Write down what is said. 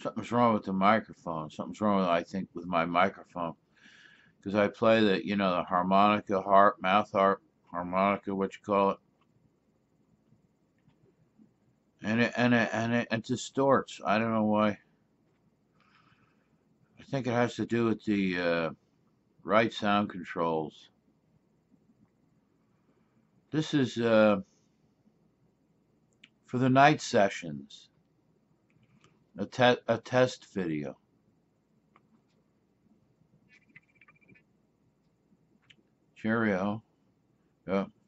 Something's wrong with the microphone. Something's wrong, I think, with my microphone because I play the harmonica, mouth harp, harmonica, what you call it, and it distorts. I don't know why. I think it has to do with the right sound controls. This is for the night sessions, a test video. Cheerio. Yeah.